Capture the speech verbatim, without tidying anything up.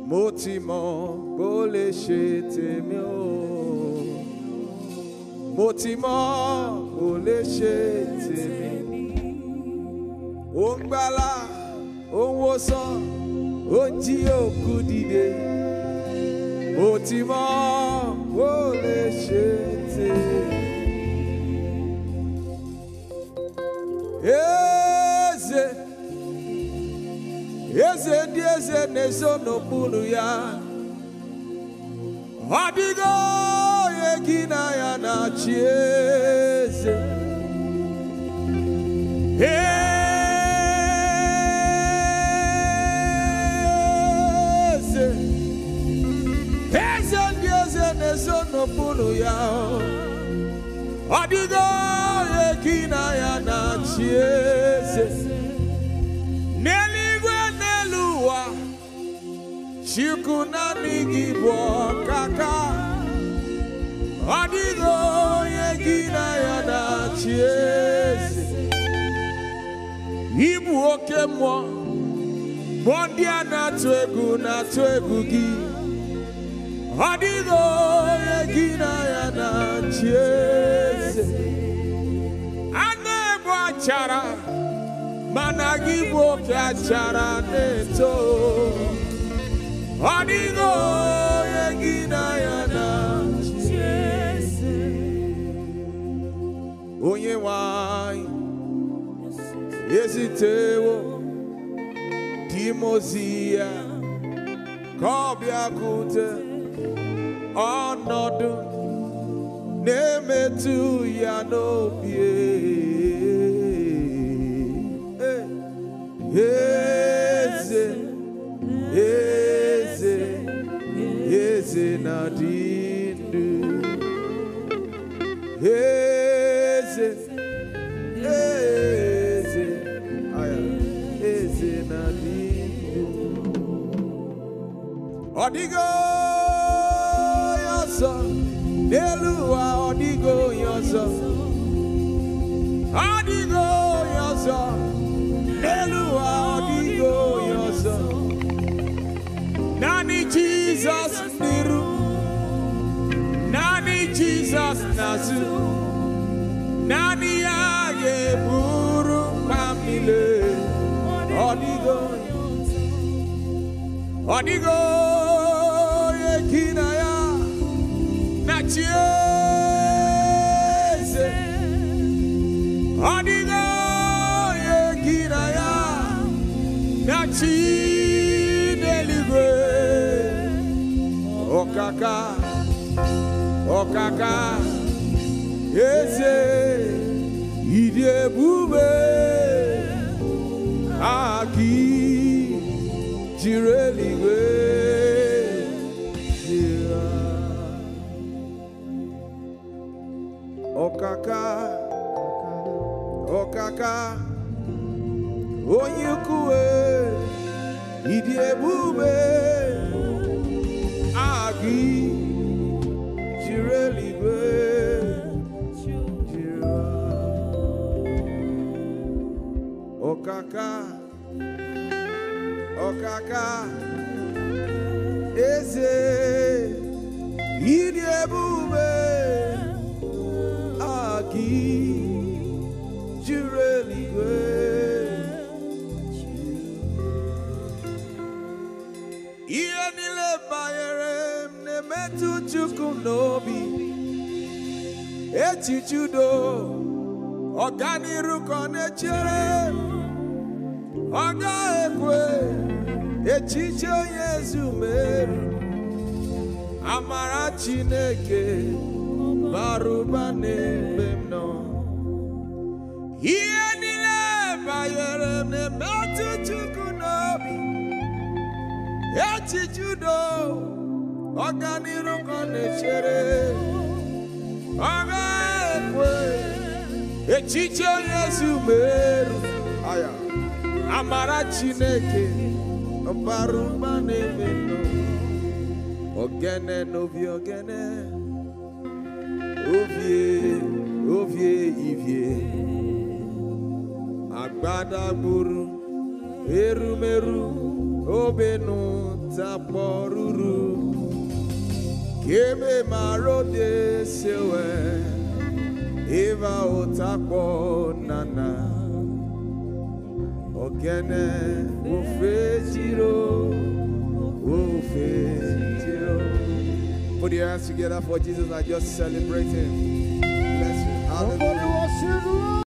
Motimo bole shetemi o. Motimo bole shetemi. Ongbala, onwosan, onji okudide. Motimo bole shetemi. Eze, eze di eze nezo no bulu ya. Adigo yegina ya na chieze. Eze, eze di eze nezo no bulu ya. Adigo yegina ya na chieze. Neligwe neluwa Chukuna nigibo kaka. Adigo yegina ya na chieze. Ibu oke mwa Bondia na twegu na twegu gi. Adigo yegina ya na chieze. Anebo achara Managibo kachara neto. Adigo yegina ya na chieze. Onye wai Yezitewo Timozia Kobia kute Onodu Nemetu ya nobie. Eze, eze, eze nadindu. Eze, eze, aya, eze nadindu. Odigo yoso, neluwa odigo yoso. Odigo yoso. Eluwa odigo yoso. Nani Jesus niru. Nani Jesus nazu. Nani aye buru pamile. Odigo Odigo yekina ya na chieze. Odigo Nachineligwe Okaka Okaka Eze Idiebube Aki Jireligwe Okaka Okaka Onyekue Idiebube Agi Jireligwe Okaka Okaka Eze Idiebube Agi Jireligwe. Bayerem ne metu chukum nobi Echi judo Ogani ruko ne cherem Oga ekwe Echi cho Yesu meru Amara Chineke Baruba ne bemno Iye nile bayerem ne metu chukum nobi Echi judo Oganiru kone chere Oga ekwe Echi cho Yesu meru Aya Amara Chineke Baruba ne bemno Ogene novi ogene Ovie Ovie ivie Agbada buru Eru meru Obenu taporuru keme marode sewe eva otapo nana ogene ufejiro ufejiro. Put your hands together for Jesus and just celebrate him. Bless you. Hallelujah.